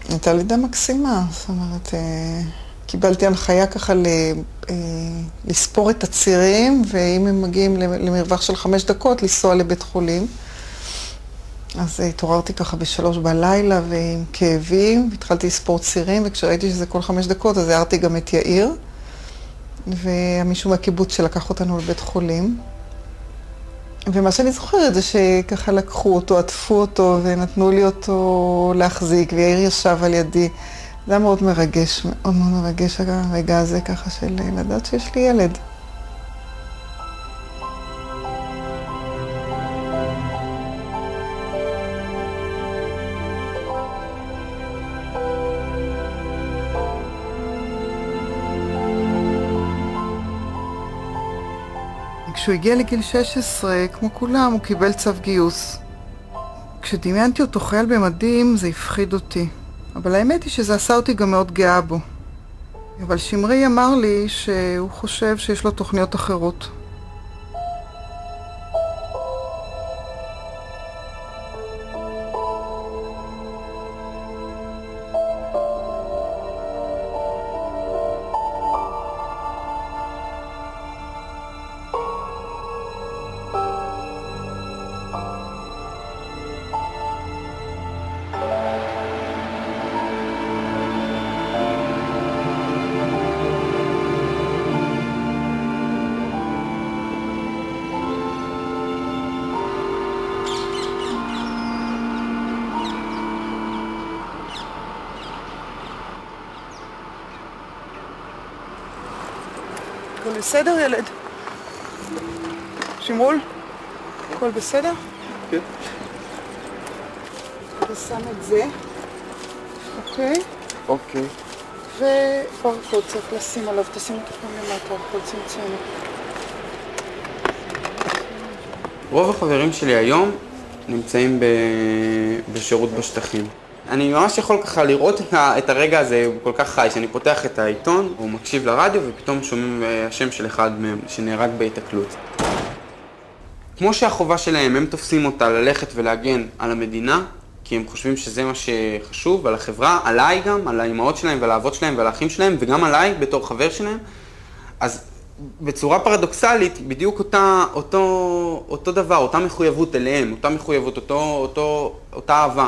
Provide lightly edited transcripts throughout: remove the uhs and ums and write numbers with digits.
הייתה לידה מקסימה, זאת אומרת, קיבלתי הנחיה ככה לספור את הצירים, ואם הם מגיעים למרווח של 5 דקות, לנסוע לבית חולים. אז התעוררתי ככה ב3 בלילה ועם כאבים, והתחלתי לספור צירים, וכשראיתי שזה כל 5 דקות, אז הערתי גם את יאיר, ומישהו מהקיבוץ שלקח אותנו לבית חולים. ומה שאני זוכרת זה שככה לקחו אותו, עטפו אותו, ונתנו לי אותו להחזיק, ויאיר ישב על ידי. זה היה מאוד מרגש, מאוד מאוד מרגש הרגע הזה ככה של לדעת שיש לי ילד. כשהוא הגיע לגיל 16, כמו כולם, הוא קיבל צו גיוס. כשדמיינתי אותו חייל במדים, זה הפחיד אותי. אבל האמת היא שזה עשה אותי גם מאוד גאה בו. אבל שמרי אמר לי שהוא חושב שיש לו תוכניות אחרות. הכל בסדר, ילד? שמרול? הכל בסדר? כן. אתה שם את זה, אוקיי? אוקיי. וברקוד צריך לשים עליו, תשים אותו כאן למטה, ברקוד צמצמנו. רוב החברים שלי היום נמצאים בשירות בשטחים. אני ממש יכול ככה לראות את הרגע הזה, הוא כל כך חי, שאני פותח את העיתון, הוא מקשיב לרדיו ופתאום שומעים השם של אחד מהם שנהרג בהיתקלות. כמו שהחובה שלהם, הם תופסים אותה ללכת ולהגן על המדינה, כי הם חושבים שזה מה שחשוב, על החברה, עליי גם, על האימהות שלהם ועל האבות שלהם ועל האחים שלהם, וגם עליי בתור חבר שלהם. אז בצורה פרדוקסלית, בדיוק אותו דבר, אותה מחויבות אליהם, אותה מחויבות, אותה אהבה.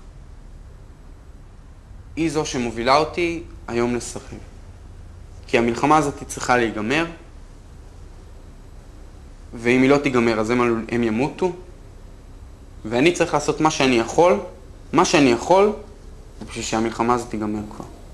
היא זו שמובילה אותי היום לשחק. כי המלחמה הזאת צריכה להיגמר, ואם היא לא תיגמר אז הם ימותו, ואני צריך לעשות מה שאני יכול, בשביל שהמלחמה הזאת תיגמר כבר.